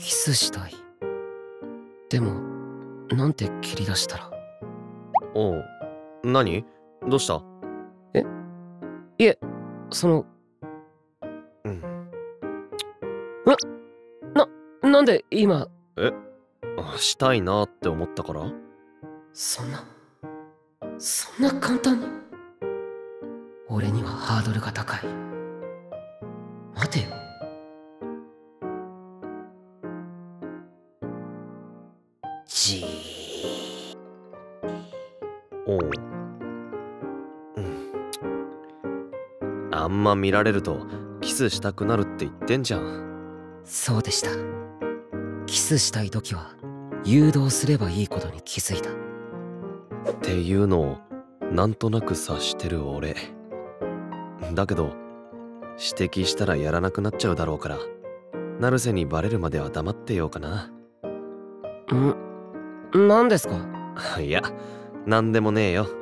キスしたい。でもなんて切り出したら。 おう、何？どうした？ いえ、その、 うん。 なんで今。 え、したいなって思ったから？ そんな簡単に。俺にはハードルが高い。待てよ。じおう。うん。あんま見られるとキスしたくなるって言ってんじゃん。 そうでした。キスしたい時は誘導すればいいことに気づいた。 っていうのをなんとなく察してる俺。だけど指摘したらやらなくなっちゃうだろうから、成瀬にバレるまでは黙ってようかな。 何ですか？ いや、なんでもねえよ。